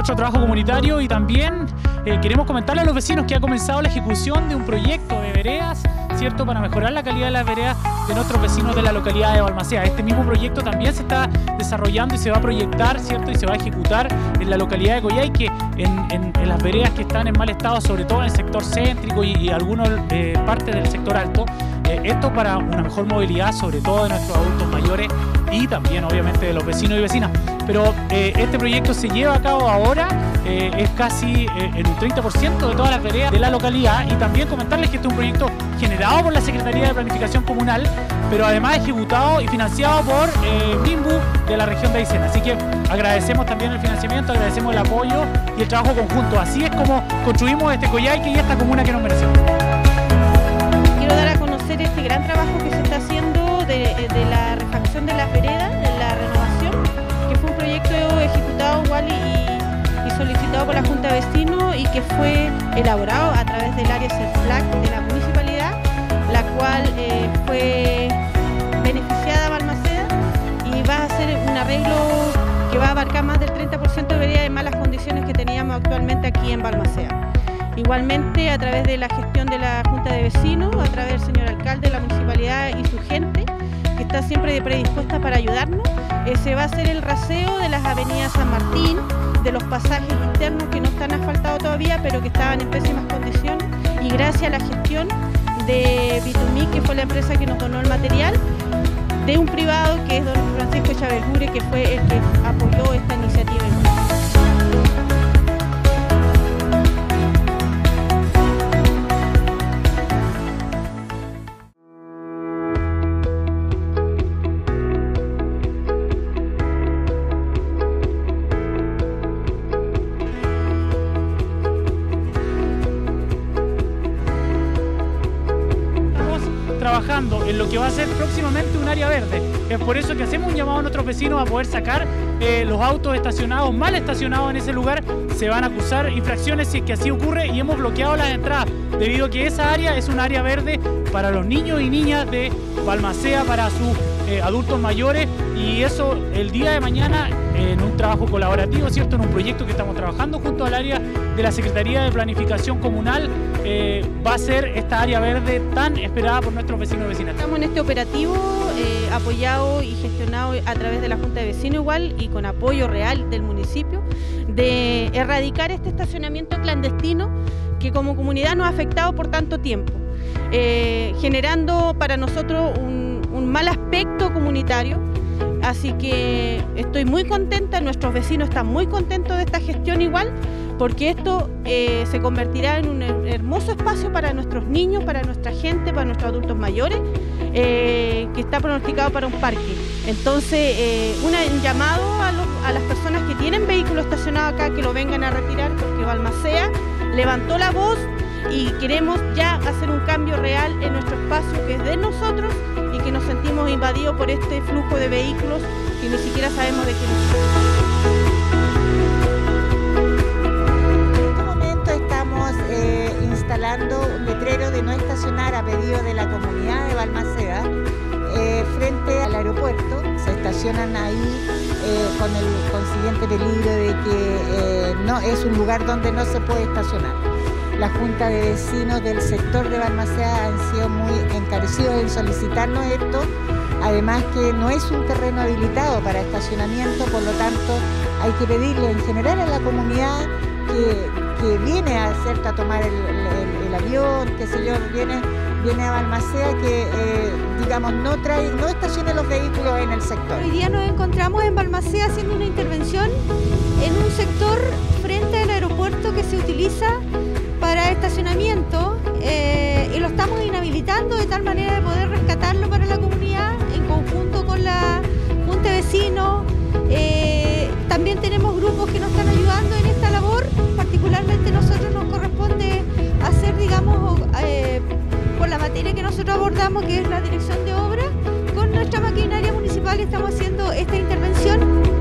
nuestro trabajo comunitario y también queremos comentarle a los vecinos que ha comenzado la ejecución de un proyecto de veredas, ¿cierto?, para mejorar la calidad de las veredas de nuestros vecinos de la localidad de Balmaceda. Este mismo proyecto también se está desarrollando y se va a proyectar, ¿cierto?, y se va a ejecutar en la localidad de Coyhaique, en las veredas que están en mal estado, sobre todo en el sector céntrico y algunas partes del sector alto. Esto para una mejor movilidad, sobre todo de nuestros adultos mayores y también obviamente de los vecinos y vecinas. Pero este proyecto se lleva a cabo ahora, es casi en un 30% de todas las veredas de la localidad, y también comentarles que este es un proyecto generado por la Secretaría de Planificación Comunal, pero además ejecutado y financiado por MIMBU de la región de Aysén. Así que agradecemos también el financiamiento, agradecemos el apoyo y el trabajo conjunto. Así es como construimos este Coyhaique y esta comuna que nos merecemos. Quiero dar a conocer este gran trabajo que se está haciendo de la refacción de las veredas, de la renovación, que fue un proyecto ejecutado igual y solicitado por la Junta de Vecinos y que fue elaborado a través del área CERFLAC de la municipalidad, la cual fue beneficiada a Balmaceda y va a ser un arreglo que va a abarcar más del 30% de veredas en malas condiciones que teníamos actualmente aquí en Balmaceda. Igualmente, a través de la gestión de la Junta de Vecinos, a través del señor alcalde de la municipalidad y su gente, que está siempre predispuesta para ayudarnos, se va a hacer el raseo de las avenidas San Martín, de los pasajes internos que no están asfaltados todavía, pero que estaban en pésimas condiciones, y gracias a la gestión de Bitumí, que fue la empresa que nos donó el material, de un privado que es don Francisco Chavelgure, que fue el que apoyó esta iniciativa. Trabajando en lo que va a ser próximamente un área verde. Es por eso que hacemos un llamado a nuestros vecinos a poder sacar los autos estacionados, mal estacionados en ese lugar. Se van a acusar infracciones si es que así ocurre, y hemos bloqueado las entradas debido a que esa área es un área verde para los niños y niñas de Balmaceda, para sus adultos mayores, y eso el día de mañana en un trabajo colaborativo, ¿cierto?, en un proyecto que estamos trabajando junto al área de la Secretaría de Planificación Comunal, va a ser esta área verde tan esperada por nuestros vecinos y vecinas. Estamos en este operativo apoyado y gestionado a través de la Junta de Vecinos igual y con apoyo real del municipio, de erradicar este estacionamiento clandestino que como comunidad nos ha afectado por tanto tiempo, generando para nosotros un mal aspecto comunitario. Así que estoy muy contenta, nuestros vecinos están muy contentos de esta gestión igual, porque esto se convertirá en un hermoso espacio para nuestros niños, para nuestra gente, para nuestros adultos mayores, que está pronosticado para un parque. Entonces, un llamado a las personas que tienen vehículos estacionados acá, que lo vengan a retirar, porque Balmaceda levantó la voz y queremos ya hacer un cambio real en nuestro espacio, que es de nosotros, y que nos sentimos invadidos por este flujo de vehículos que ni siquiera sabemos de qué En este momento estamos instalando un letrero de no estacionar a pedido de la comunidad de Balmaceda frente al aeropuerto. Se estacionan ahí con el consiguiente peligro de que no es un lugar donde no se puede estacionar. La Junta de Vecinos del sector de Balmaceda han sido muy encarecidos en solicitarnos esto, además que no es un terreno habilitado para estacionamiento, por lo tanto hay que pedirle en general a la comunidad que viene a tomar el avión, qué sé yo, viene a Balmaceda, que digamos no estacione los vehículos en el sector. Hoy día nos encontramos en Balmaceda haciendo una intervención en un sector frente al aeropuerto que se utiliza para estacionamiento, y lo estamos inhabilitando de tal manera de poder rescatarlo para la comunidad en conjunto con la Junta de Vecinos. También tenemos grupos que nos están ayudando en esta labor. Particularmente nosotros nos corresponde hacer, digamos, por la materia que nosotros abordamos, que es la dirección de obra, con nuestra maquinaria municipal estamos haciendo esta intervención.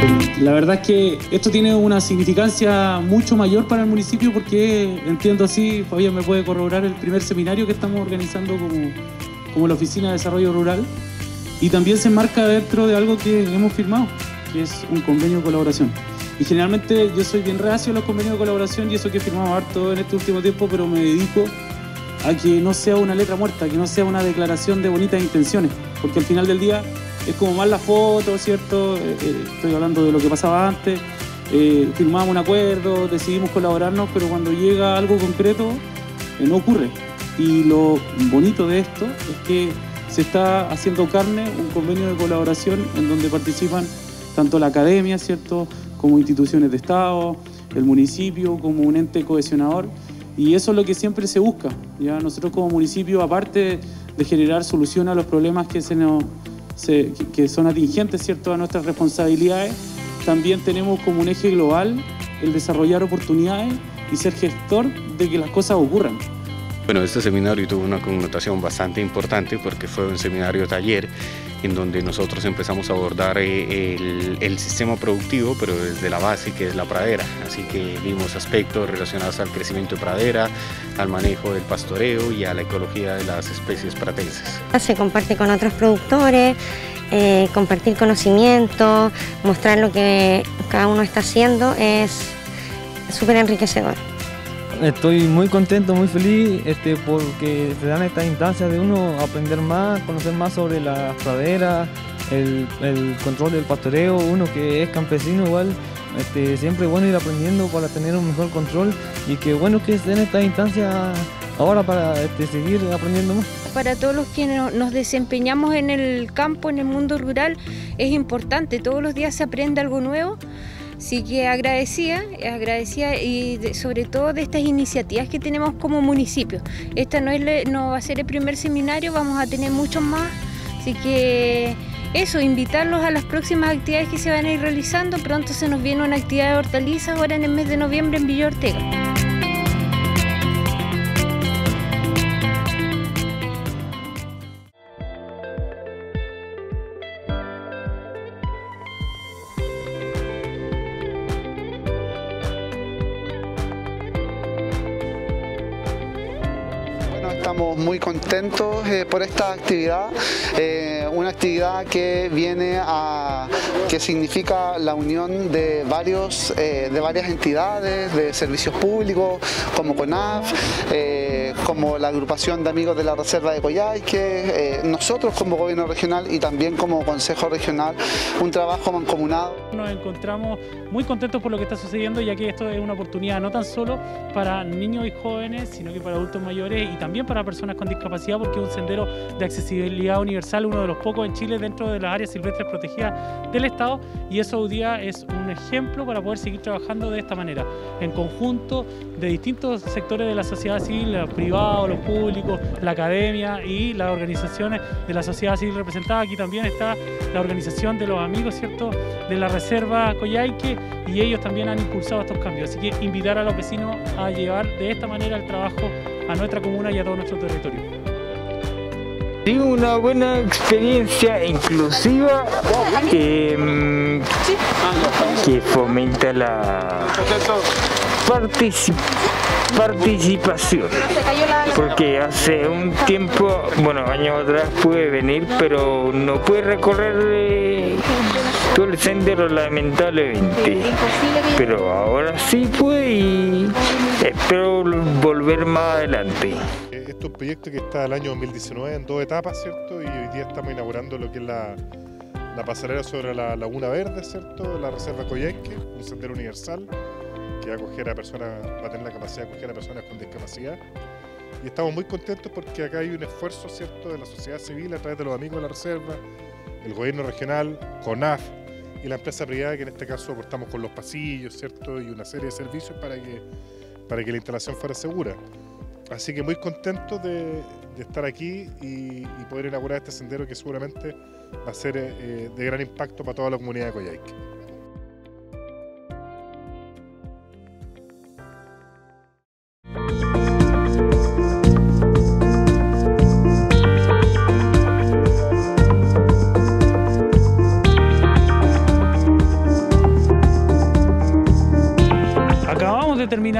La verdad es que esto tiene una significancia mucho mayor para el municipio porque entiendo así, Fabián me puede corroborar, el primer seminario que estamos organizando como la Oficina de Desarrollo Rural, y también se enmarca dentro de algo que hemos firmado, que es un convenio de colaboración. Y generalmente yo soy bien reacio a los convenios de colaboración y eso que he firmado harto en este último tiempo, pero me dedico a que no sea una letra muerta, que no sea una declaración de bonitas intenciones, porque al final del día es como más la foto, ¿cierto? Estoy hablando de lo que pasaba antes, firmamos un acuerdo, decidimos colaborarnos, pero cuando llega algo concreto no ocurre. Y lo bonito de esto es que se está haciendo carne un convenio de colaboración en donde participan tanto la academia, ¿cierto?, como instituciones de Estado, el municipio como un ente cohesionador, y eso es lo que siempre se busca. ¿Ya? Nosotros como municipio, aparte de generar soluciones a los problemas que son atingentes, ¿cierto?, a nuestras responsabilidades, también tenemos como un eje global el desarrollar oportunidades y ser gestor de que las cosas ocurran. Bueno, este seminario tuvo una connotación bastante importante porque fue un seminario taller en donde nosotros empezamos a abordar el sistema productivo, pero desde la base, que es la pradera. Así que vimos aspectos relacionados al crecimiento de pradera, al manejo del pastoreo y a la ecología de las especies pratenses. Se comparte con otros productores, compartir conocimiento, mostrar lo que cada uno está haciendo es súper enriquecedor. Estoy muy contento, muy feliz porque se dan estas instancias de uno aprender más, conocer más sobre las praderas, el control del pastoreo. Uno que es campesino igual, siempre es bueno ir aprendiendo para tener un mejor control, y qué bueno que se den estas instancias ahora para seguir aprendiendo más. Para todos los que nos desempeñamos en el campo, en el mundo rural, es importante, todos los días se aprende algo nuevo. Así que agradecida y sobre todo de estas iniciativas que tenemos como municipio. Esta no va a ser el primer seminario, vamos a tener muchos más. Así que eso, invitarlos a las próximas actividades que se van a ir realizando. Pronto se nos viene una actividad de hortalizas ahora en el mes de noviembre en Villa Ortega. Estamos muy contentos por esta actividad, una actividad que que significa la unión de varias entidades de servicios públicos, como CONAF, como la agrupación de amigos de la Reserva de Coyhaique, nosotros como gobierno regional y también como Consejo Regional, un trabajo mancomunado. Nos encontramos muy contentos por lo que está sucediendo, ya que esto es una oportunidad no tan solo para niños y jóvenes, sino que para adultos mayores y también para personas con discapacidad, porque es un sendero de accesibilidad universal, uno de los pocos en Chile dentro de las áreas silvestres protegidas del Estado, y eso hoy día es un ejemplo para poder seguir trabajando de esta manera, en conjunto de distintos sectores de la sociedad civil, los privados, los públicos, la academia y las organizaciones de la sociedad civil representada. Aquí también está la organización de los amigos, ¿cierto?, de la Reserva Coyhaique, y ellos también han impulsado estos cambios. Así que invitar a los vecinos a llevar de esta manera el trabajo a nuestra comuna y a todo nuestro territorio. Digo, una buena experiencia inclusiva que fomenta la participación, porque hace un tiempo, años atrás pude venir, pero no pude recorrer todo el sendero lamentablemente, pero ahora sí pude y espero volver más adelante. Este es un proyecto que está el año 2019 en 2 etapas, ¿cierto? Y hoy día estamos inaugurando lo que es la pasarela sobre la Laguna Verde, ¿cierto? La Reserva Coyhaique, un sendero universal que va a tener la capacidad de acoger a personas con discapacidad. Y estamos muy contentos porque acá hay un esfuerzo, ¿cierto?, de la sociedad civil a través de los amigos de la Reserva, el gobierno regional, CONAF y la empresa privada, que en este caso aportamos con los pasillos, ¿cierto?, y una serie de servicios para que la instalación fuera segura. Así que muy contentos de estar aquí y poder inaugurar este sendero que seguramente va a ser de gran impacto para toda la comunidad de Coyhaique.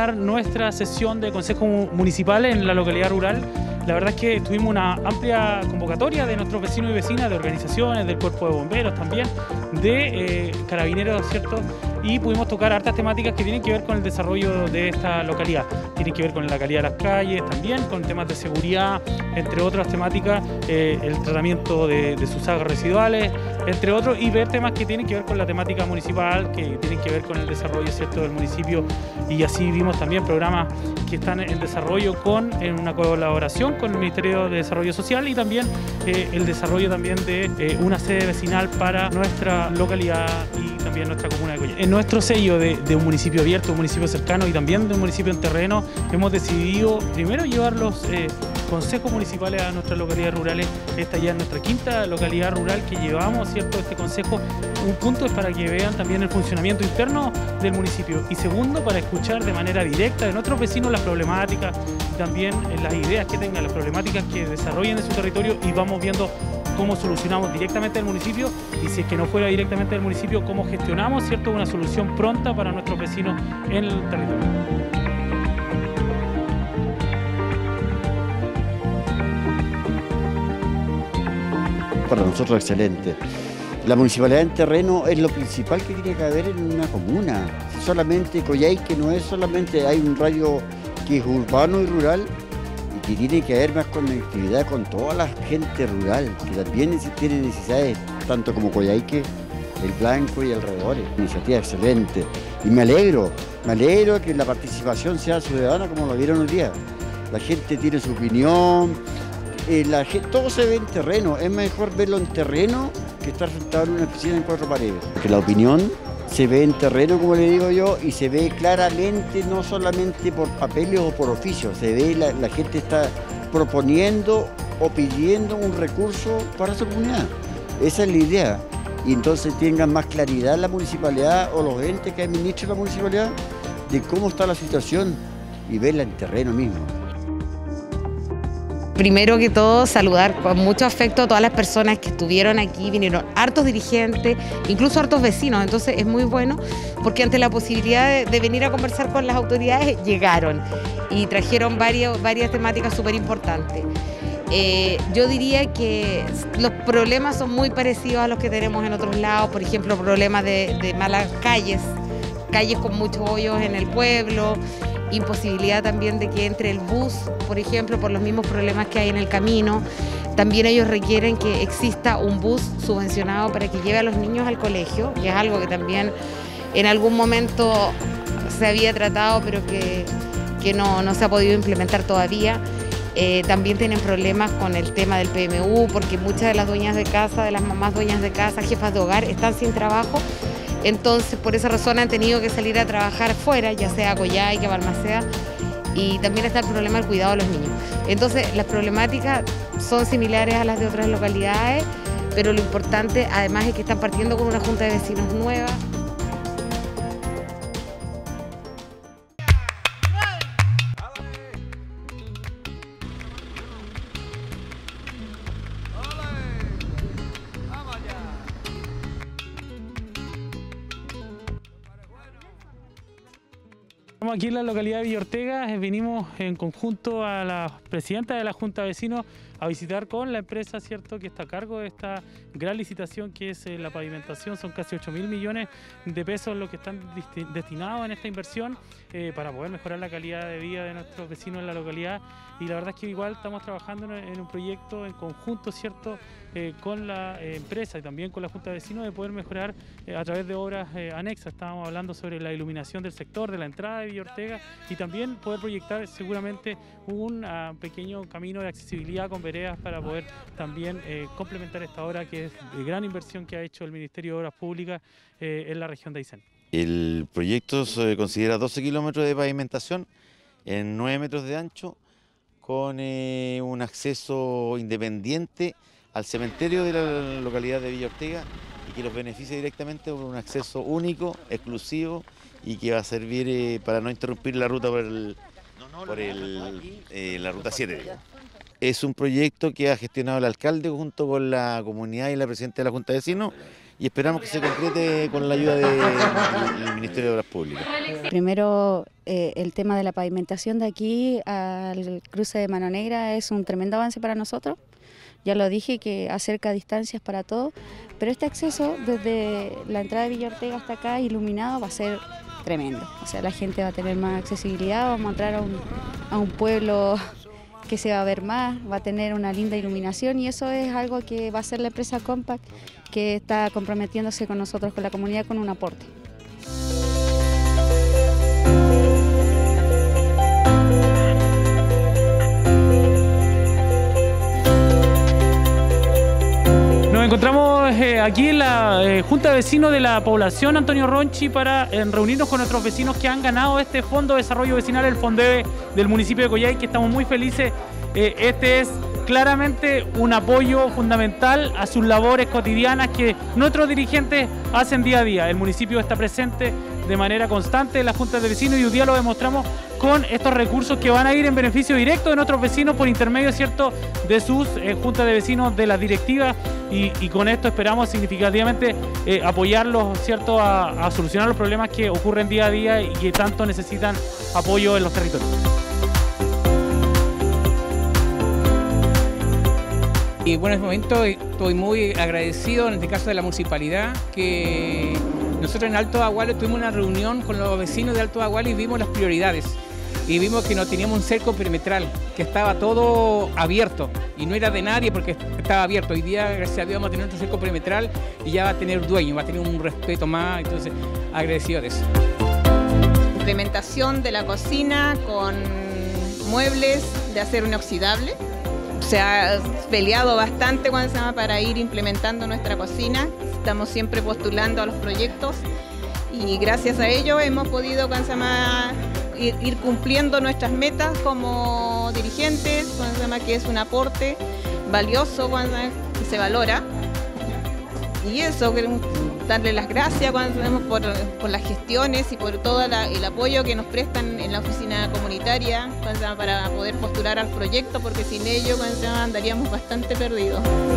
terminar nuestra sesión de Consejo Municipal en la localidad rural, la verdad es que tuvimos una amplia convocatoria de nuestros vecinos y vecinas, de organizaciones, del cuerpo de bomberos también, de carabineros, ¿cierto? Y pudimos tocar hartas temáticas que tienen que ver con el desarrollo de esta localidad. Tienen que ver con la calidad de las calles, también con temas de seguridad, entre otras temáticas, el tratamiento de sus aguas residuales, entre otros, y ver temas que tienen que ver con la temática municipal, que tienen que ver con el desarrollo, ¿cierto?, del municipio. Y así vimos también programas que están en desarrollo en una colaboración con el Ministerio de Desarrollo Social, y también el desarrollo también de una sede vecinal para nuestra localidad y también nuestra comuna de Coyhaique. En nuestro sello de un municipio abierto, un municipio cercano y también de un municipio en terreno, hemos decidido primero llevar los consejos municipales a nuestras localidades rurales. Esta ya es nuestra quinta localidad rural que llevamos, ¿cierto?, este consejo. Un punto es para que vean también el funcionamiento interno del municipio, y segundo, para escuchar de manera directa de nuestros vecinos las problemáticas y también las ideas que tengan, las problemáticas que desarrollen en su territorio, y vamos viendo cómo solucionamos directamente el municipio, y si es que no fuera directamente del municipio, cómo gestionamos, ¿cierto?, una solución pronta para nuestros vecinos en el territorio. Para nosotros excelente. La municipalidad en terreno es lo principal que tiene que haber en una comuna. Solamente Coyhaique no es solamente, hay un radio que es urbano y rural, y que tiene que haber más conectividad con toda la gente rural, que también tiene necesidades, tanto como Coyhaique, El Blanco y alrededores. Iniciativa excelente. Y me alegro que la participación sea ciudadana, como lo vieron hoy día. La gente tiene su opinión, todo se ve en terreno. Es mejor verlo en terreno que estar sentado en una oficina en cuatro paredes. Porque la opinión se ve en terreno, como le digo yo, y se ve claramente, no solamente por papeles o por oficios, se ve la gente está proponiendo o pidiendo un recurso para su comunidad. Esa es la idea. Y entonces tengan más claridad la municipalidad o los entes que administran la municipalidad de cómo está la situación y verla en terreno mismo. Primero que todo, saludar con mucho afecto a todas las personas que estuvieron aquí. Vinieron hartos dirigentes, incluso hartos vecinos, entonces es muy bueno porque ante la posibilidad de venir a conversar con las autoridades, llegaron y trajeron varias temáticas súper importantes. Yo diría que los problemas son muy parecidos a los que tenemos en otros lados, por ejemplo, problemas de malas calles con muchos hoyos en el pueblo, imposibilidad también de que entre el bus, por ejemplo, por los mismos problemas que hay en el camino. También ellos requieren que exista un bus subvencionado para que lleve a los niños al colegio, que es algo que también en algún momento se había tratado, pero que no se ha podido implementar todavía. También tienen problemas con el tema del PMU, porque muchas de las dueñas de casa, de las mamás dueñas de casa, jefas de hogar, están sin trabajo. Entonces, por esa razón han tenido que salir a trabajar fuera, ya sea a Coyhaique, a Balmaceda, y también está el problema del cuidado de los niños. Entonces, las problemáticas son similares a las de otras localidades, pero lo importante además es que están partiendo con una junta de vecinos nueva. Estamos aquí en la localidad de Villa Ortega, vinimos en conjunto a la presidenta de la Junta de Vecinos a visitar con la empresa, ¿cierto?, que está a cargo de esta gran licitación que es la pavimentación. Son casi 8.000 millones de pesos los que están destinados en esta inversión para poder mejorar la calidad de vida de nuestros vecinos en la localidad. Y la verdad es que igual estamos trabajando en un proyecto en conjunto, ¿cierto?, con la empresa y también con la Junta de Vecinos, de poder mejorar a través de obras anexas. Estábamos hablando sobre la iluminación del sector, de la entrada de Villa Ortega, y también poder proyectar seguramente un pequeño camino de accesibilidad con veredas para poder también complementar esta obra que es de gran inversión que ha hecho el Ministerio de Obras Públicas en la región de Aysén. El proyecto se considera 12 kilómetros de pavimentación en 9 metros de ancho, con un acceso independiente al cementerio de la localidad de Villa Ortega, y que los beneficia directamente por un acceso único, exclusivo, y que va a servir para no interrumpir la ruta la ruta 7. Digamos. Es un proyecto que ha gestionado el alcalde junto con la comunidad y la presidenta de la Junta de Vecinos, y esperamos que se concrete con la ayuda del Ministerio de Obras Públicas. Primero, el tema de la pavimentación de aquí al cruce de Mano Negra es un tremendo avance para nosotros. Ya lo dije, que acerca distancias para todos, pero este acceso desde la entrada de Villa Ortega hasta acá iluminado va a ser tremendo. O sea, la gente va a tener más accesibilidad, vamos a entrar a un pueblo que se va a ver más, va a tener una linda iluminación, y eso es algo que va a hacer la empresa Compact, que está comprometiéndose con nosotros, con la comunidad, con un aporte. Nos encontramos aquí en la Junta de Vecinos de la población Antonio Ronchi para reunirnos con nuestros vecinos que han ganado este Fondo de Desarrollo Vecinal, el FONDEVE del municipio de Coyhaique, que estamos muy felices. Este es claramente un apoyo fundamental a sus labores cotidianas que nuestros dirigentes hacen día a día. El municipio está presente de manera constante en las juntas de vecinos y hoy día lo demostramos con estos recursos que van a ir en beneficio directo de nuestros vecinos por intermedio, ¿cierto?, de sus juntas de vecinos, de las directivas, y con esto esperamos significativamente apoyarlos, ¿cierto?, a solucionar los problemas que ocurren día a día y que tanto necesitan apoyo en los territorios. Y bueno, en este momento estoy muy agradecido, en este caso de la municipalidad, que nosotros en Alto Aguales tuvimos una reunión con los vecinos de Alto Aguales y vimos las prioridades. Y vimos que no teníamos un cerco perimetral, que estaba todo abierto y no era de nadie porque estaba abierto. Hoy día, gracias a Dios, vamos a tener nuestro cerco perimetral y ya va a tener dueño, va a tener un respeto más, entonces agradecido de eso. Implementación de la cocina con muebles de acero inoxidable. Se ha peleado bastante para ir implementando nuestra cocina. Estamos siempre postulando a los proyectos y gracias a ello hemos podido ir cumpliendo nuestras metas como dirigentes, que es un aporte valioso que se valora. Y eso, darle las gracias por las gestiones y por todo el apoyo que nos prestan en la oficina comunitaria para poder postular al proyecto, porque sin ello andaríamos bastante perdidos.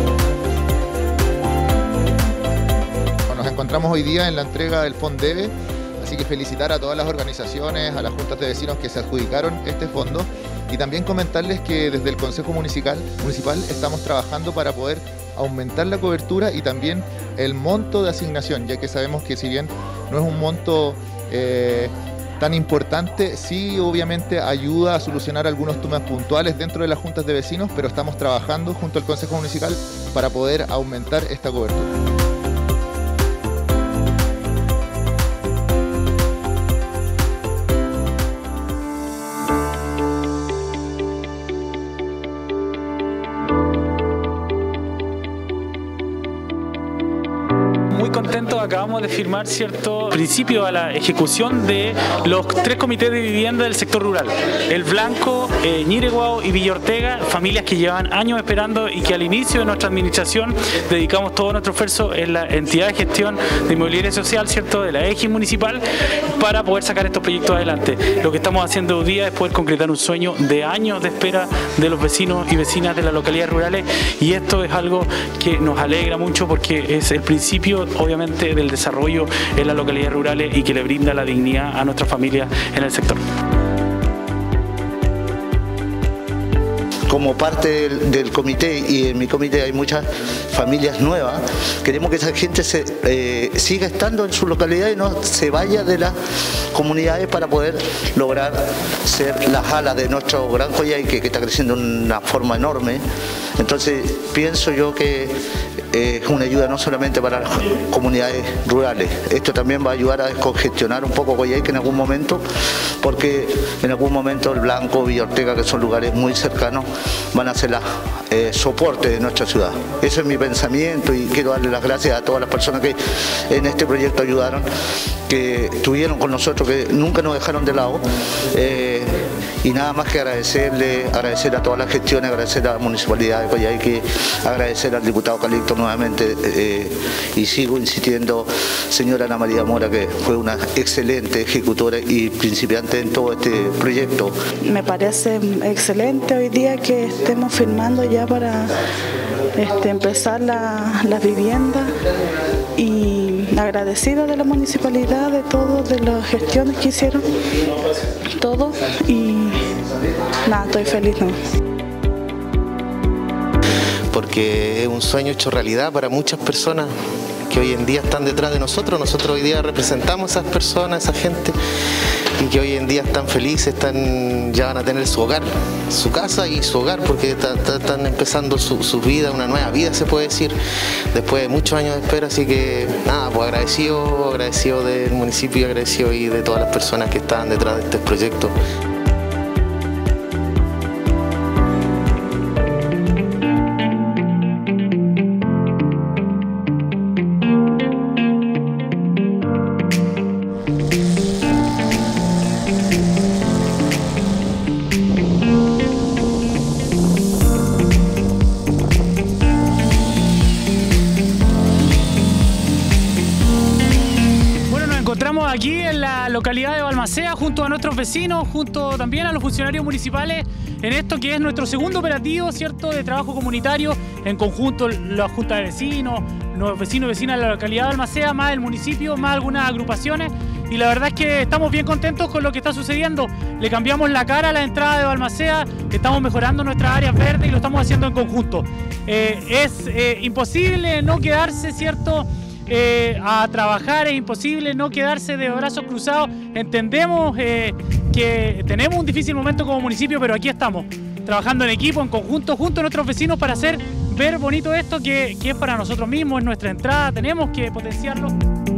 Nos encontramos hoy día en la entrega del FONDEVE, así que felicitar a todas las organizaciones, a las juntas de vecinos que se adjudicaron este fondo, y también comentarles que desde el Consejo Municipal estamos trabajando para poder aumentar la cobertura y también el monto de asignación, ya que sabemos que si bien no es un monto tan importante, sí obviamente ayuda a solucionar algunos temas puntuales dentro de las juntas de vecinos, pero estamos trabajando junto al Consejo Municipal para poder aumentar esta cobertura. Acabamos de firmar cierto principio a la ejecución de los 3 comités de vivienda del sector rural: El Blanco, Ñireguao y Villa Ortega, familias que llevan años esperando y que al inicio de nuestra administración dedicamos todo nuestro esfuerzo en la entidad de gestión de inmobiliaria social, ¿cierto?, de la EGI municipal, para poder sacar estos proyectos adelante. Lo que estamos haciendo hoy día es poder concretar un sueño de años de espera de los vecinos y vecinas de las localidades rurales, y esto es algo que nos alegra mucho porque es el principio, obviamente, del desarrollo en las localidades rurales y que le brinda la dignidad a nuestras familias en el sector. Como parte del comité, y en mi comité hay muchas familias nuevas, queremos que esa gente siga estando en su localidad y no se vaya de las comunidades para poder lograr ser las alas de nuestro gran Coyhaique, que está creciendo de una forma enorme. Entonces pienso yo que es una ayuda no solamente para las comunidades rurales, esto también va a ayudar a descongestionar un poco Coyhaique en algún momento, porque en algún momento El Blanco, Villa Ortega, que son lugares muy cercanos, van a ser soporte de nuestra ciudad. Ese es mi pensamiento y quiero darle las gracias a todas las personas que en este proyecto ayudaron, que estuvieron con nosotros, que nunca nos dejaron de lado, y nada más que agradecer a todas las gestiones, agradecer a la Municipalidad de Coyhaique, agradecer al diputado Calixto nuevamente, y sigo insistiendo, señora Ana María Mora, que fue una excelente ejecutora y principiante en todo este proyecto. Me parece excelente hoy día que estemos firmando ya para empezar las viviendas y agradecida de la municipalidad, de todos, de las gestiones que hicieron, todo, y nada, estoy feliz, ¿no? Porque es un sueño hecho realidad para muchas personas que hoy en día están detrás de nosotros. Nosotros hoy día representamos a esas personas, a esa gente, y que hoy en día están felices, ya van a tener su hogar, su casa y su hogar, porque están empezando su vida, una nueva vida se puede decir, después de muchos años de espera. Así que nada, pues agradecido del municipio, agradecido y de todas las personas que están detrás de este proyecto. Aquí en la localidad de Balmaceda, junto a nuestros vecinos, junto también a los funcionarios municipales, en esto que es nuestro segundo operativo, ¿cierto?, de trabajo comunitario, en conjunto la Junta de Vecinos, los vecinos y vecinas de la localidad de Balmaceda, más el municipio, más algunas agrupaciones, y la verdad es que estamos bien contentos con lo que está sucediendo. Le cambiamos la cara a la entrada de Balmaceda, estamos mejorando nuestras áreas verdes y lo estamos haciendo en conjunto. Es imposible no quedarse, ¿cierto?, a trabajar, es imposible no quedarse de brazos cruzados. Entendemos que tenemos un difícil momento como municipio, pero aquí estamos, trabajando en equipo, en conjunto, junto a nuestros vecinos para hacer ver bonito esto que es para nosotros mismos, es nuestra entrada, tenemos que potenciarlo.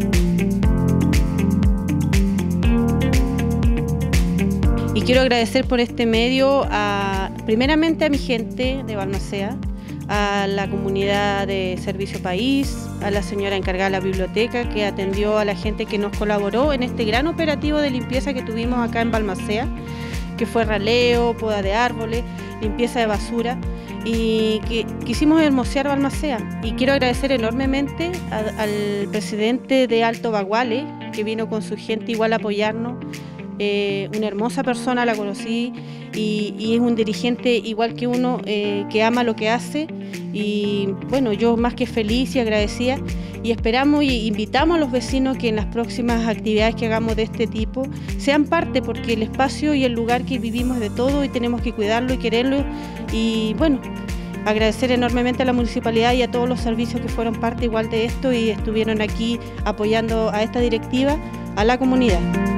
Y quiero agradecer por este medio primeramente a mi gente de Balmaceda, a la comunidad de Servicio País, a la señora encargada de la biblioteca que atendió a la gente que nos colaboró en este gran operativo de limpieza que tuvimos acá en Balmaceda, que fue raleo, poda de árboles, limpieza de basura, y que quisimos hermosear Balmaceda. Y quiero agradecer enormemente al presidente de Alto Baguale, que vino con su gente igual a apoyarnos. Una hermosa persona, la conocí, y es un dirigente igual que uno, que ama lo que hace, y bueno, yo más que feliz y agradecida, y esperamos y invitamos a los vecinos que en las próximas actividades que hagamos de este tipo sean parte, porque el espacio y el lugar que vivimos es de todo y tenemos que cuidarlo y quererlo. Y bueno, agradecer enormemente a la municipalidad y a todos los servicios que fueron parte igual de esto y estuvieron aquí apoyando a esta directiva, a la comunidad.